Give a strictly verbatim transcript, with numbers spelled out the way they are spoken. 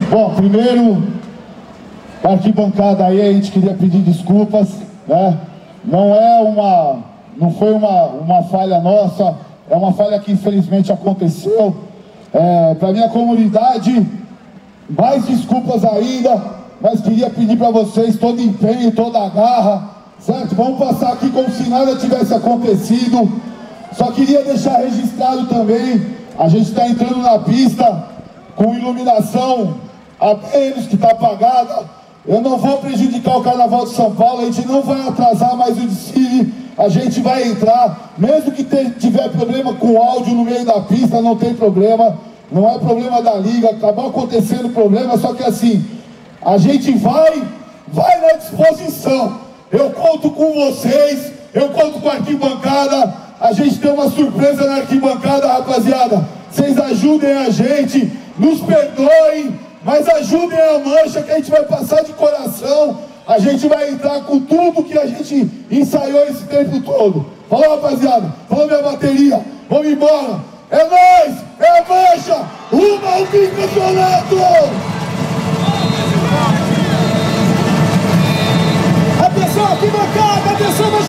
Bom, primeiro, a arquibancada aí, a gente queria pedir desculpas, né? Não é uma, não foi uma, uma falha nossa, é uma falha que infelizmente aconteceu. É, para minha comunidade, mais desculpas ainda, mas queria pedir para vocês todo empenho, toda a garra, certo? Vamos passar aqui como se nada tivesse acontecido. Só queria deixar registrado também, a gente está entrando na pista com iluminação a menos que está apagada. Eu não vou prejudicar o Carnaval de São Paulo, a gente não vai atrasar mais o desfile, a gente vai entrar, mesmo que tiver problema com o áudio no meio da pista, não tem problema, não é problema da liga, acabou acontecendo problema, só que assim, a gente vai, vai na disposição, eu conto com vocês, eu conto com a arquibancada, a gente tem uma surpresa na arquibancada, rapaziada, vocês ajudem a gente, nos perdoem, mas ajudem a mancha que a gente vai passar de coração. A gente vai entrar com tudo que a gente ensaiou esse tempo todo. Falou, rapaziada? Falou, minha bateria? Vamos embora. É nóis! É a mancha! Rumo ao bicampeonato!